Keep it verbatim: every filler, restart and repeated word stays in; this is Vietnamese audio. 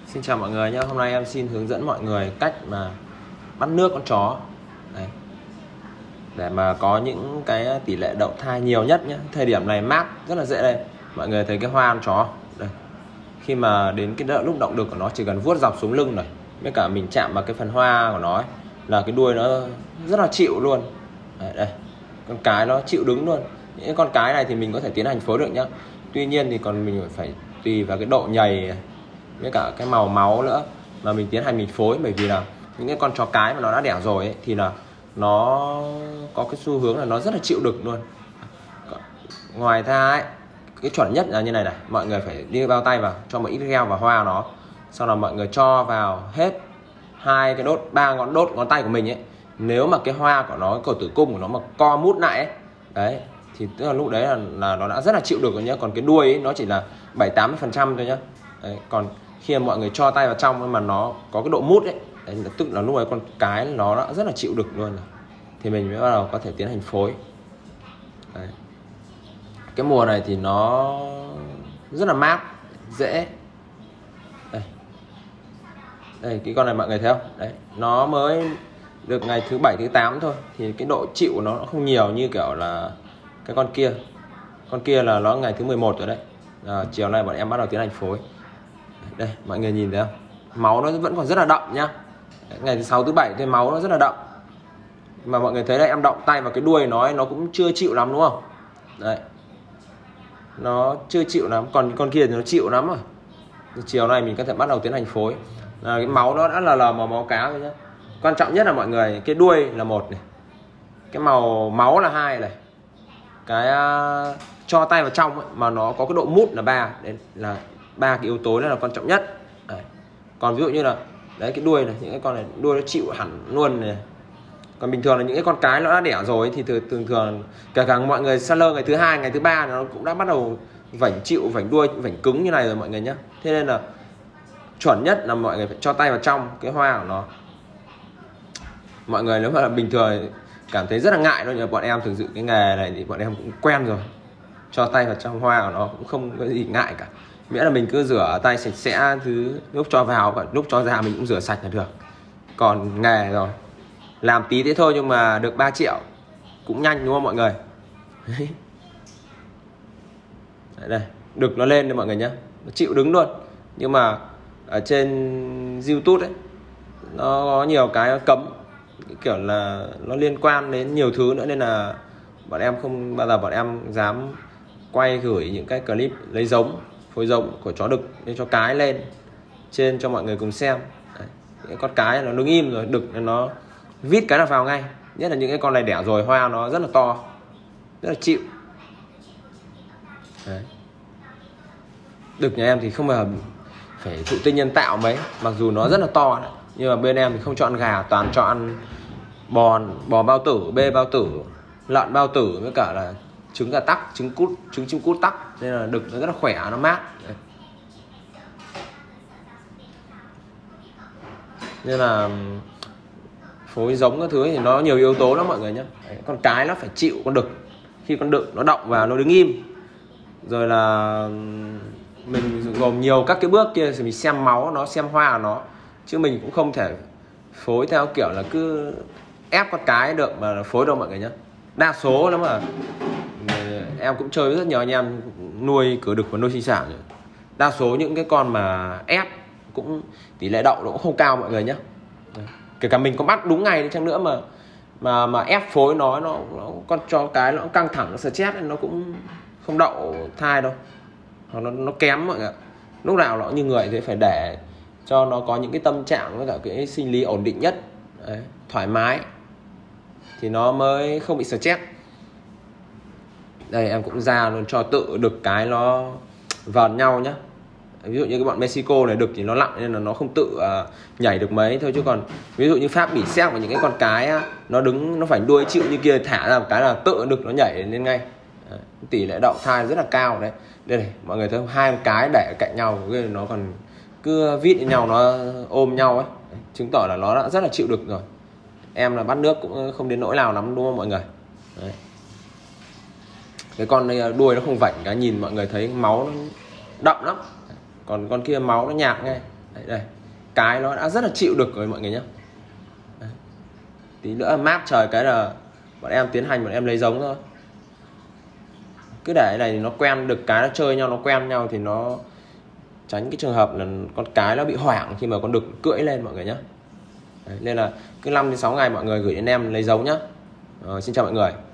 Xin chào mọi người nhé. Hôm nay em xin hướng dẫn mọi người cách mà bắt nước con chó. Đấy. Để mà có những cái tỷ lệ đậu thai nhiều nhất nhé. Thời điểm này mát rất là dễ đây. Mọi người thấy cái hoa con chó đây. Khi mà đến cái đợi, lúc động đực của nó chỉ cần vuốt dọc xuống lưng này, với cả mình chạm vào cái phần hoa của nó ấy, là cái đuôi nó rất là chịu luôn. Đấy, đây. Con cái nó chịu đứng luôn. Những con cái này thì mình có thể tiến hành phối được nhá. Tuy nhiên thì còn mình phải tùy vào cái độ nhầy với cả cái màu máu nữa mà mình tiến hành mình phối, bởi vì là những cái con chó cái mà nó đã đẻ rồi ấy, thì là nó có cái xu hướng là nó rất là chịu đựng luôn. Ngoài ra ấy, cái chuẩn nhất là như này này, mọi người phải đi bao tay vào, cho một ít gel vào hoa nó, sau đó mọi người cho vào hết hai cái đốt, ba ngón đốt ngón tay của mình ấy. Nếu mà cái hoa của nó, cổ tử cung của nó mà co mút lại ấy, đấy thì tức là lúc đấy là, là nó đã rất là chịu được rồi nhá. Còn cái đuôi ấy, nó chỉ là bảy tám mươi phần trăm thôi nhá. Đấy, còn khi mà mọi người cho tay vào trong mà nó có cái độ mút ấy, đấy, tức là lúc ấy con cái nó đã rất là chịu đựng luôn rồi, thì mình mới bắt đầu có thể tiến hành phối. Đấy. Cái mùa này thì nó rất là mát, dễ. Đây, đây cái con này mọi người thấy không? Đấy, nó mới được ngày thứ bảy thứ tám thôi, thì cái độ chịu của nó không nhiều như kiểu là cái con kia. Con kia là nó ngày thứ mười một rồi đấy. À, chiều nay bọn em bắt đầu tiến hành phối. Đây mọi người nhìn thấy không, máu nó vẫn còn rất là đậm nhá. Ngày thứ sáu thứ bảy thì máu nó rất là đậm, mà mọi người thấy đây, em động tay vào cái đuôi nó nó cũng chưa chịu lắm đúng không? Đấy, nó chưa chịu lắm, còn con kia thì nó chịu lắm rồi. Chiều nay mình có thể bắt đầu tiến hành phối. À, cái máu nó đã là lờ màu máu cá rồi nhá. Quan trọng nhất là mọi người, cái đuôi là một này, cái màu máu là hai này, cái uh, cho tay vào trong ấy, mà nó có cái độ mút là ba. Đấy là ba cái yếu tố này là quan trọng nhất. Đấy. Còn ví dụ như là đấy, cái đuôi này, những cái con này đuôi nó chịu hẳn luôn này. Còn bình thường là những cái con cái nó đã đẻ rồi thì thường thường, thường kể cả mọi người săn lơ ngày thứ hai ngày thứ ba nó cũng đã bắt đầu vảnh chịu, vảnh đuôi, vảnh cứng như này rồi mọi người nhé. Thế nên là chuẩn nhất là mọi người phải cho tay vào trong cái hoa của nó. Mọi người nếu mà là bình thường cảm thấy rất là ngại thôi, nhưng bọn em thực sự cái nghề này thì bọn em cũng quen rồi, cho tay vào trong hoa của nó cũng không có gì ngại cả, miễn là mình cứ rửa tay sạch sẽ, thứ lúc cho vào và lúc cho ra mình cũng rửa sạch là được. Còn nghề rồi, làm tí thế thôi nhưng mà được ba triệu cũng nhanh đúng không mọi người? Đấy, đây đực nó lên đây mọi người nhé, nó chịu đứng luôn. Nhưng mà ở trên YouTube ấy, nó có nhiều cái cấm, kiểu là nó liên quan đến nhiều thứ nữa, nên là bọn em không bao giờ bọn em dám quay gửi những cái clip lấy giống, phối giống của chó đực để cho cái lên trên cho mọi người cùng xem. Đấy. Những con cái nó đứng im rồi, đực nó vít cái là vào ngay. Nhất là những cái con này đẻ rồi, hoa nó rất là to, rất là chịu. Đấy. Đực nhà em thì không bao giờ phải thụ tinh nhân tạo mấy, mặc dù nó rất là to đấy. Nhưng mà bên em thì không cho ăn gà, toàn cho ăn bò, bò bao tử, bê bao tử, lợn bao tử, với cả là trứng gà tắc, trứng cút, trứng chim cút tắc, nên là đực nó rất là khỏe, nó mát. Đấy. Nên là phối giống các thứ thì nó nhiều yếu tố lắm mọi người nhé. Đấy, con cái nó phải chịu con đực, khi con đực nó động vào nó đứng im, rồi là mình gồm nhiều các cái bước kia thì mình xem máu nó, xem hoa của nó, chứ mình cũng không thể phối theo kiểu là cứ ép con cái được mà phối đâu mọi người nhé. Đa số nếu mà em cũng chơi với rất nhiều anh em nuôi cửa đực và nuôi sinh sản rồi, đa số những cái con mà ép cũng tỷ lệ đậu nó cũng không cao mọi người nhé. Kể cả mình có bắt đúng ngày đi chăng nữa mà mà mà ép phối nó nó, nó con cho cái nó căng thẳng, nó stress, nó cũng không đậu thai đâu, nó nó kém mọi người. Lúc nào nó như người thì phải để cho nó có những cái tâm trạng với cả cái sinh lý ổn định nhất. Đấy, thoải mái thì nó mới không bị stress. Đây em cũng ra luôn cho tự đực cái nó vờn nhau nhá. Ví dụ như cái bọn Mexico này đực thì nó nặng nên là nó không tự uh, nhảy được mấy thôi, chứ còn ví dụ như Pháp, Bỉ, Séc và những cái con cái á, nó đứng nó phải đuôi chịu như kia, thả ra một cái là tự đực nó nhảy lên ngay. Đấy, tỷ lệ đậu thai rất là cao đấy. Đây này mọi người thấy hai con cái để cạnh nhau, nó còn cứ vít nhau, nó ôm nhau ấy. Đấy, chứng tỏ là nó đã rất là chịu đực rồi. Em là bắt nước cũng không đến nỗi nào lắm đúng không mọi người? Đấy. Cái con này đuôi nó không vảnh, cái nhìn mọi người thấy máu nó đậm lắm, còn con kia máu nó nhạt ngay. Đấy, đây cái nó đã rất là chịu được rồi mọi người nhé. Đấy. Tí nữa mát trời cái là bọn em tiến hành bọn em lấy giống thôi. Cứ để cái này thì nó quen được, cái nó chơi nhau, nó quen nhau thì nó tránh cái trường hợp là con cái nó bị hoảng khi mà con đực cưỡi lên mọi người nhé. Đấy, nên là cứ năm đến sáu ngày mọi người gửi đến em lấy giống nhé. Ờ, xin chào mọi người.